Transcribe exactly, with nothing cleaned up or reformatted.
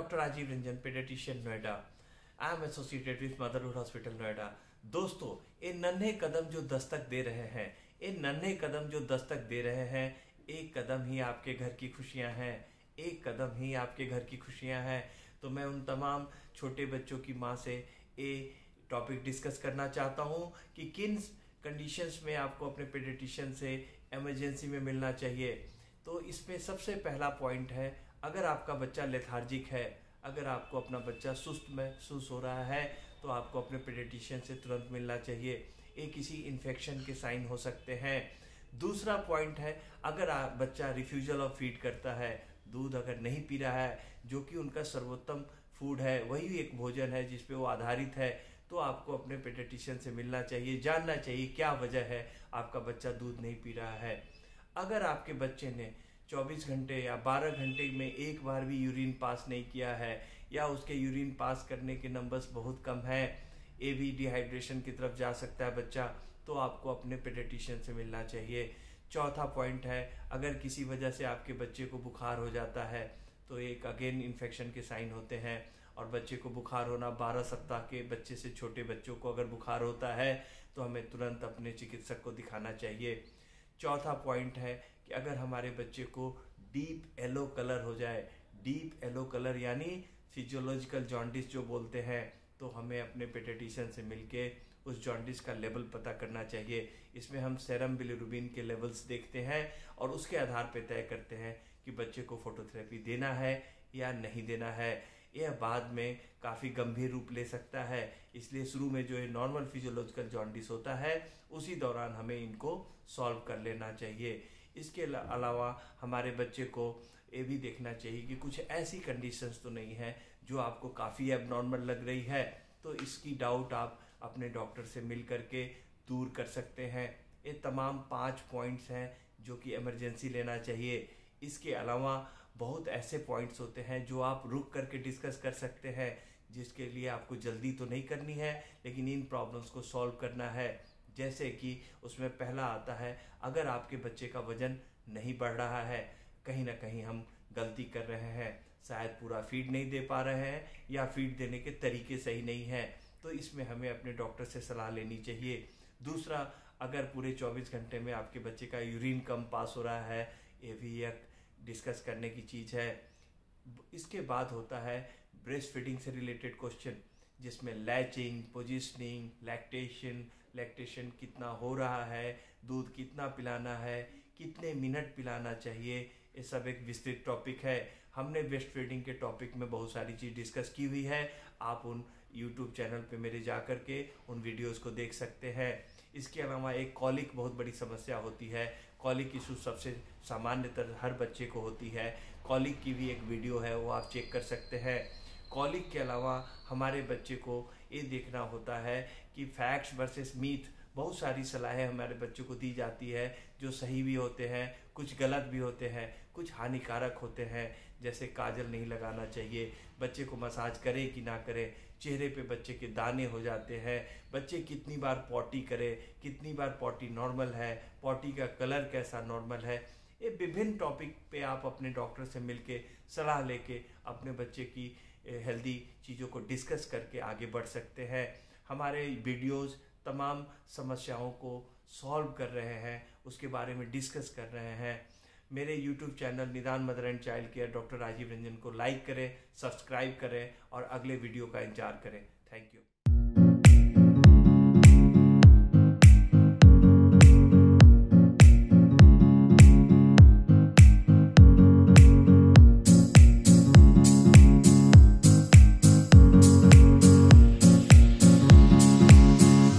Doctor Rajeev Ranjan, paediatrician, Noida. I am associated with Motherhood Hospital, Noida. दोस्तों, ये नन्हे कदम जो दस्तक दे रहे हैं, ये नन्हे कदम जो दस्तक दे रहे हैं, एक कदम ही आपके घर की खुशियां हैं, एक कदम ही आपके घर की खुशियां हैं। तो मैं उन तमाम छोटे बच्चों की माँ से ये टॉपिक डिस्कस करना चाहता हूँ कि किन कंडीशंस में आपको अपने पेडियाट्रिशियन से इमरजेंसी में मिलना चाहिए। तो इसमें सबसे पहला पॉइंट है, अगर आपका बच्चा लेथार्जिक है, अगर आपको अपना बच्चा सुस्त महसूस हो रहा है, तो आपको अपने पेडियाट्रिशियन से तुरंत मिलना चाहिए। ये किसी इन्फेक्शन के साइन हो सकते हैं। दूसरा पॉइंट है, अगर आप बच्चा रिफ्यूजल ऑफ फीड करता है, दूध अगर नहीं पी रहा है, जो कि उनका सर्वोत्तम फूड है, वही एक भोजन है जिस पे वो आधारित है, तो आपको अपने पेडियाट्रिशियन से मिलना चाहिए, जानना चाहिए क्या वजह है आपका बच्चा दूध नहीं पी रहा है। अगर आपके बच्चे ने चौबीस घंटे या बारह घंटे में एक बार भी यूरिन पास नहीं किया है, या उसके यूरिन पास करने के नंबर्स बहुत कम हैं, ये भी डिहाइड्रेशन की तरफ जा सकता है बच्चा, तो आपको अपने पेडियाट्रिशियन से मिलना चाहिए। चौथा पॉइंट है, अगर किसी वजह से आपके बच्चे को बुखार हो जाता है, तो एक अगेन इन्फेक्शन के साइन होते हैं, और बच्चे को बुखार होना, बारह सप्ताह के बच्चे से छोटे बच्चों को अगर बुखार होता है तो हमें तुरंत अपने चिकित्सक को दिखाना चाहिए। चौथा पॉइंट है कि अगर हमारे बच्चे को डीप येलो कलर हो जाए, डीप येलो कलर यानी फिजियोलॉजिकल जॉन्डिस जो बोलते हैं, तो हमें अपने पेडियाट्रिशियन से मिलके उस जॉन्डिस का लेवल पता करना चाहिए। इसमें हम सेरम बिलिरुबिन के लेवल्स देखते हैं और उसके आधार पर तय करते हैं कि बच्चे को फोटोथेरेपी देना है या नहीं देना है। यह बाद में काफ़ी गंभीर रूप ले सकता है, इसलिए शुरू में जो है नॉर्मल फिजियोलॉजिकल जॉन्डिस होता है, उसी दौरान हमें इनको सॉल्व कर लेना चाहिए। इसके अलावा हमारे बच्चे को ये भी देखना चाहिए कि कुछ ऐसी कंडीशंस तो नहीं है जो आपको काफ़ी एबनॉर्मल लग रही है, तो इसकी डाउट आप अपने डॉक्टर से मिल करके दूर कर सकते हैं। ये तमाम पाँच पॉइंट्स हैं जो कि इमरजेंसी लेना चाहिए। इसके अलावा बहुत ऐसे पॉइंट्स होते हैं जो आप रुक करके डिस्कस कर सकते हैं, जिसके लिए आपको जल्दी तो नहीं करनी है, लेकिन इन प्रॉब्लम्स को सॉल्व करना है। जैसे कि उसमें पहला आता है, अगर आपके बच्चे का वजन नहीं बढ़ रहा है, कहीं ना कहीं हम गलती कर रहे हैं, शायद पूरा फीड नहीं दे पा रहे हैं या फीड देने के तरीके सही नहीं हैं, तो इसमें हमें अपने डॉक्टर से सलाह लेनी चाहिए। दूसरा, अगर पूरे चौबीस घंटे में आपके बच्चे का यूरिन कम पास हो रहा है, ये भी एक डिस्कस करने की चीज़ है। इसके बाद होता है ब्रेस्ट फीडिंग से रिलेटेड क्वेश्चन, जिसमें लैचिंग, पोजिशनिंग, लैक्टेशन, लैक्टेशन कितना हो रहा है, दूध कितना पिलाना है, कितने मिनट पिलाना चाहिए, ये सब एक विस्तृत टॉपिक है। हमने ब्रेस्ट फीडिंग के टॉपिक में बहुत सारी चीज़ डिस्कस की हुई है, आप उन यूट्यूब चैनल पे मेरे जा कर के उन वीडियोस को देख सकते हैं। इसके अलावा एक कॉलिक बहुत बड़ी समस्या होती है, कॉलिक इशू सबसे सामान्यतः हर बच्चे को होती है। कॉलिक की भी एक वीडियो है, वो आप चेक कर सकते हैं। कॉलिक के अलावा हमारे बच्चे को ये देखना होता है कि फैक्ट्स वर्सेस मीथ, बहुत सारी सलाहें हमारे बच्चों को दी जाती है जो सही भी होते हैं, कुछ गलत भी होते हैं, कुछ हानिकारक होते हैं। जैसे काजल नहीं लगाना चाहिए, बच्चे को मसाज करे कि ना करे, चेहरे पे बच्चे के दाने हो जाते हैं, बच्चे कितनी बार पॉटी करे, कितनी बार पॉटी नॉर्मल है, पॉटी का कलर कैसा नॉर्मल है, ये विभिन्न टॉपिक पे आप अपने डॉक्टर से मिलके सलाह लेके अपने बच्चे की हेल्दी चीज़ों को डिस्कस करके आगे बढ़ सकते हैं। हमारे वीडियोस तमाम समस्याओं को सॉल्व कर रहे हैं, उसके बारे में डिस्कस कर रहे हैं। मेरे YouTube channel Nidan mother and child care doctor Rajeev Ranjan को लाइक करें, सब्सक्राइब करें और अगले वीडियो का इंतजार करें। Thank you.